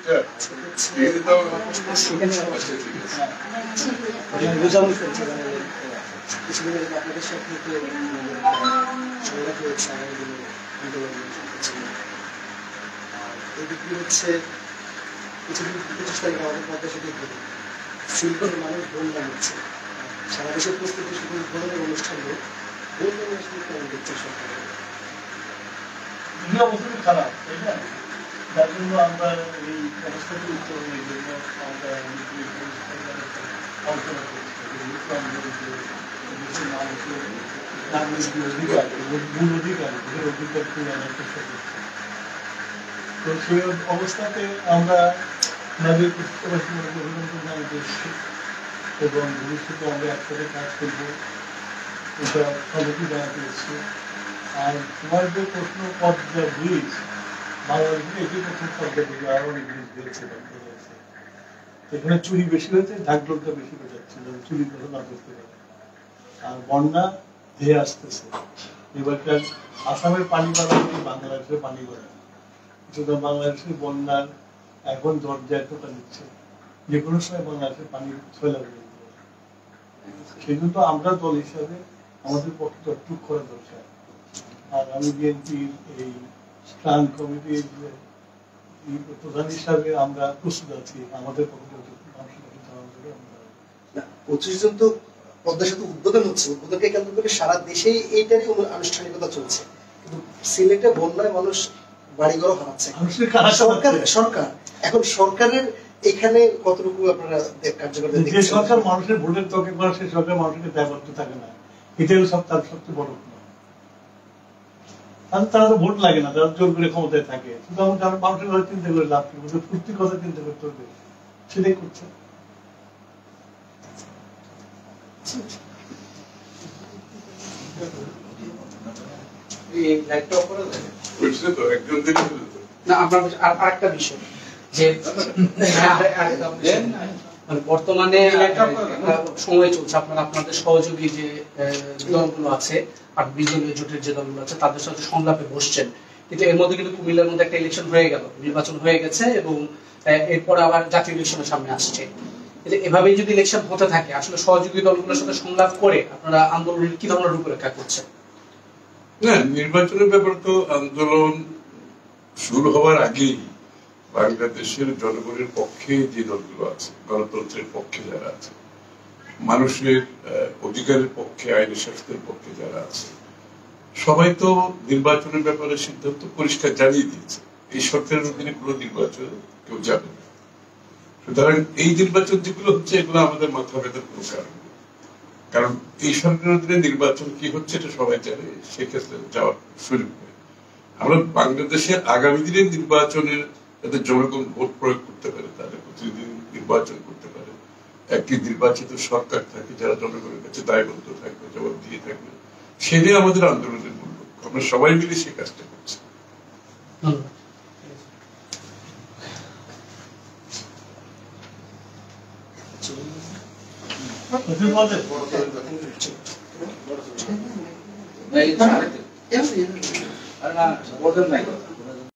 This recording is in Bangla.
কিছুদিন আপনাদের সাথে সংলাপ হয়েছে আন্দোলন আর এদিকে হচ্ছে কিছুদিন 25 তারিখে আমাদের পদ্মা সেতু সিলভার মানুষ বন্যা নিচ্ছে সারা দেশের প্রস্তুতি শুধু উদ্বোধনের অনুষ্ঠান হোক বন্যা অনুষ্ঠান কেমন দেখছে সরকার অবস্থা খারাপ তাই না যার জন্য আমরা এই অবস্থাকে উত্তরণের জন্য আমরা আলোচনা করছি দেশের মানুষের নাগরিক অধিকার এবং মূল অধিকার এদের অধিকার তুলে আনার চেষ্টা করছি তো সেই অবস্থাতে আমরা নাগরিক অভিনন্দন জানাতে এসেছি এবং ভবিষ্যতে আমরা একসাথে কাজ করবো এটা সবাইকে জানাতে এসেছি আর তোমার যে প্রশ্ন পদ্মা ব্রিজ বাংলাদেশে এটি প্রথম পদ্মা ব্রিজ আরো অনেক ব্রিজ হয়েছে এখানে চুরি বেশি হয়েছে ঢাকঢোলটা বেশি বোঝাচ্ছে চুরি কথা না বুঝতে পারে আর বন্যা ধেয়ে আসতেছে এবারকার আসামের পানি বাড়া থেকে বাংলাদেশের পানি বাড়া সুতরাং বাংলাদেশের বন্যার এখন দরজায় টোকা নিচ্ছে যে কোনো সময় বাংলাদেশের পানি ছয়লা হয়ে যাবে সেই জন্য আমরা দল হিসাবে আমাদের পক্ষে যতটুকু করা দরকার আর আমি বিএনপির এই স্থান কমিটির প্রধান হিসাবে আমরা প্রস্তুত আছি আমাদের পক্ষে না 25 জন তো পদ্মা সেতু উদ্বোধন হচ্ছে উদ্বোধনকে কেন্দ্র করে সারা দেশেই এইটারই আনুষ্ঠানিকতা চলছে কিন্তু সিলেটে বন্যায় মানুষ বাড়িঘর হারাচ্ছে সরকার এখন সরকারের এখানে কতটুকু আপনারা কার্যকর যে সরকার মানুষের ভোটের তকে করে সেই সরকার মানুষকে দায়বদ্ধ থাকে না এটাই সব তার সবচেয়ে বড় তারা তো ভোট লাগে না তারা জোর করে ক্ষমতায় থাকে শুধু আমরা মানুষের কথা চিন্তা করে লাভ করবো ফুর্তির কথা চিন্তা করতে হবে সেটাই করছে আরেকটা বিষয় যে বর্তমানে সময় চলছে আপনারা আপনাদের সহযোগী যে দলগুলো আছে আর বিজেপি জোটের যে দলগুলো আছে তাদের সাথে সংলাপে বসছেন কিন্তু এর মধ্যে কিন্তু কুমিল্লার মধ্যে একটা ইলেকশন হয়ে গেল নির্বাচন হয়ে গেছে এবং এরপর আবার জাতীয় ইলেকশনের সামনে আসছে এভাবেই যদি ইলেকশন হতে থাকে আসলে সহযোগী দলগুলোর সাথে সংলাপ করে আপনারা আন্দোলনের কি ধরনের রূপরেখা করছেন না নির্বাচনের ব্যাপারে তো আন্দোলন শুরু হওয়ার আগেই বাংলাদেশের জনগণের পক্ষে যে দলগুলো আছে গণতন্ত্রের পক্ষে যারা আছে মানুষের অধিকারের পক্ষে আইনের শাসনের পক্ষে যারা আছে সবাই তো নির্বাচনের ব্যাপারে সিদ্ধান্ত পরিষ্কার জানিয়ে দিয়েছে এই সরকারের অধীনে কোনো নির্বাচন কেউ যাবে না সুতরাং এই নির্বাচন যেগুলো হচ্ছে এগুলো আমাদের মাথা ব্যথার কোনো কারণ নেই কারণ এই সরকারের অধীনে নির্বাচন কি হচ্ছে এটা সবাই জানে সেক্ষেত্রে যাওয়ার সুযোগ নেই আমরা বাংলাদেশে আগামী দিনের নির্বাচনের যাতে জনগণ ভোট প্রয়োগ করতে পারে তাদের প্রতিদিন নির্বাচন করতে পারে একটি নির্বাচিত সরকার থাকে যারা জনগণের কাছে দায়বদ্ধ থাকবে জবাব দিয়ে থাকবে সেটাই আমাদের আন্দোলনের মূল লক্ষ্য আমরা সবাই মিলে সেই কাজটা করছি বলতেন নাই